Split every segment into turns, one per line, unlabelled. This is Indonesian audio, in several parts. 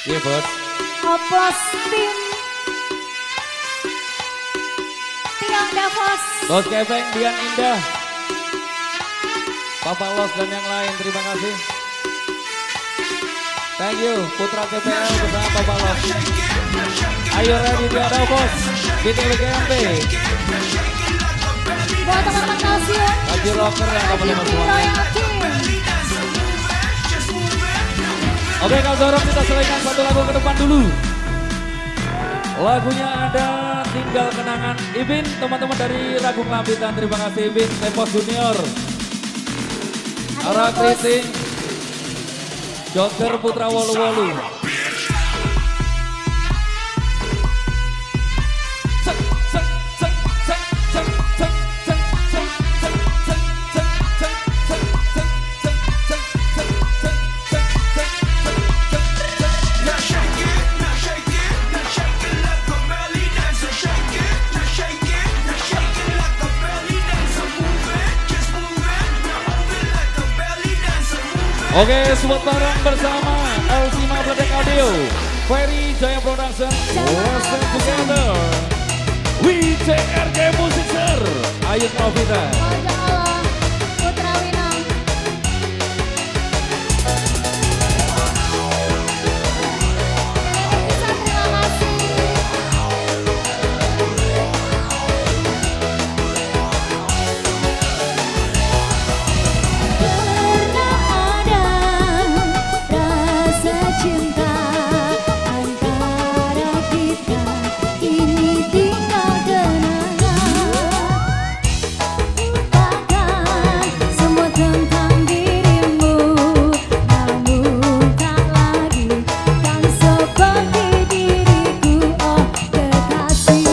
Iya bos.
Oplos tim Tiang Davos.
Bos Keveng, Dian Indah, Papa Los dan yang lain, terima kasih. Thank you, Putra KPL bersama Papa Los. Ayo ready Tiang Davos, BTWGMP.
Buat teman-teman Kalsium.
Baju rocker yang teman-teman semua.
Royal Team.
Oke, Kak Zorok kita selesaikan satu lagu ke depan dulu. Lagunya ada Tinggal Kenangan. Ibin, teman-teman dari Ragung Lambitan, terima kasih Ibin. Tempos Junior, Ara Kriting, Joker Putra Wolu-Wolu. Oke, semua bareng bersama L5 Bledek Audio, Ferry Jaya Production, Let's Stand Together, WCRG Music Sir, Ayun Novita.
Ojek Allah, Putra Winang. Terima kasih. Pernah ada rasa cinta antara kita, kini tinggal kenangan. Lupakan semua tentang dirimu, namun tak lagi kan seperti diriku, oh kekasih.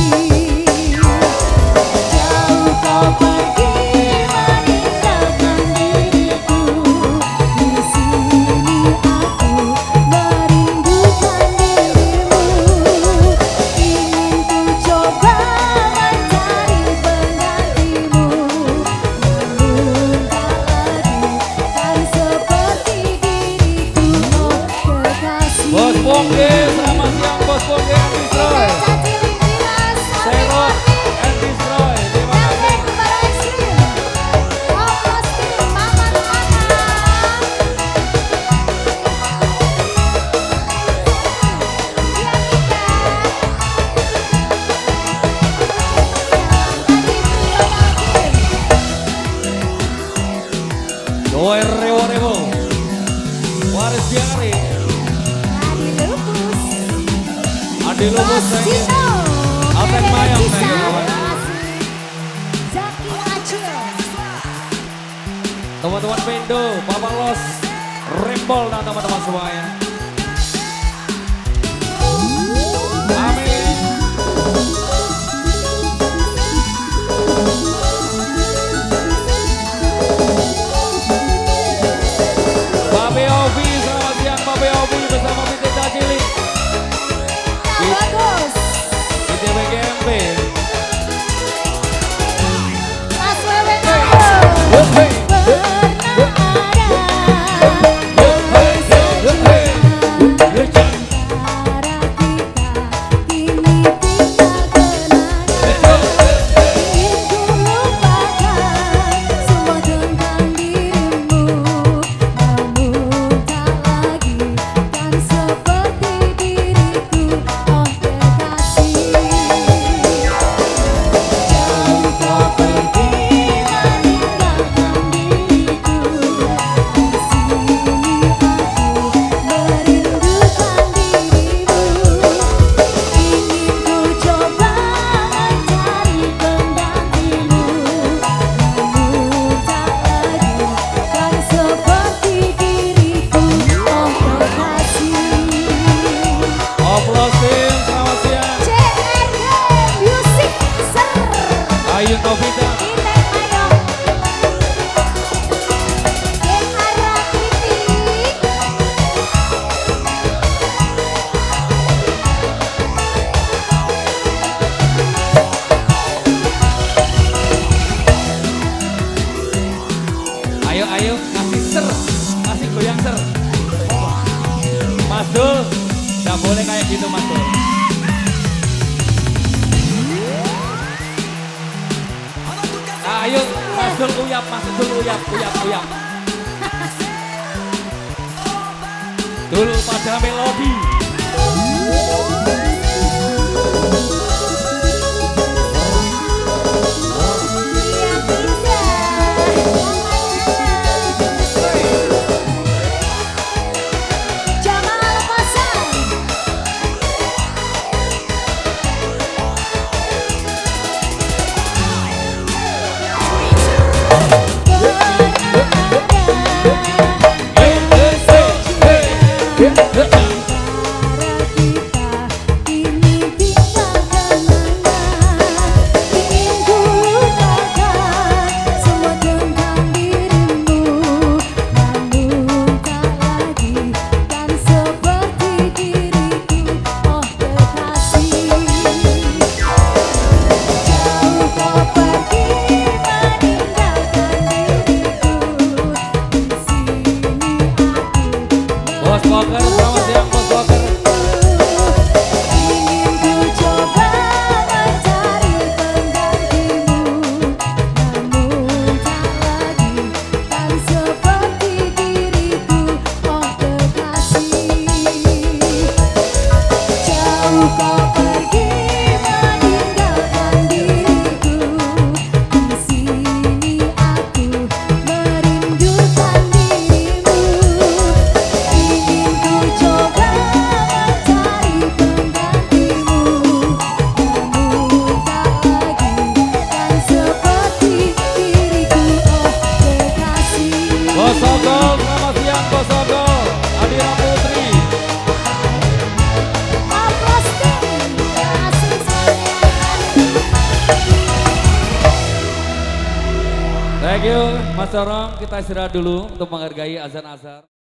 Jauh kau pergi meninggalkan diriku, di sini aku merindukan dirimu. Ingin ku coba mencari penggantimu, namun tak lagi kan seperti diriku, oh kekasih.
Bos Pongge, selamat siang Bos Pongge and Destroy. Serok and Destroy, terima kasih. Doer Rewo, Waris Biari, Adi Lubus, thank you. Alten Mayang, thank you kawan.
Zaki Acil.
Teman-teman Pendo, Papa Los, Rembol dan teman-teman semuanya. Amin. Pape Ovi, selamat siang Pape Ovi bersama Pita Cilik.
Bagus.
BTWGMP.
Mas Wewe Ngambek.
Ayun Novita. Ayo, kasih ser, kasih goyang ser. Mas Dul. Gak boleh kayak gitu Mas Dul. Ayo Mas Dul uyap, Mas Dul uyap. Dul pada melodi. Bos Poker, selamat siang Bos Poker.
Ingin ku coba mencari penggantimu, namun tak lagi kan seperti diriku, oh kekasih. Jauh kau pergi meninggalkan diriku, di sini aku merindukan dirimu. Ingin ku coba mencari penggantimu, namun tak lagi kan seperti diriku, oh kekasih.
Bos Ogol, selamat siang Bos Ogol. Adira Putri.
Uploading, kasih sayang.
Thank you Mas Sorong, kita istirahat dulu untuk menghargai azan asar.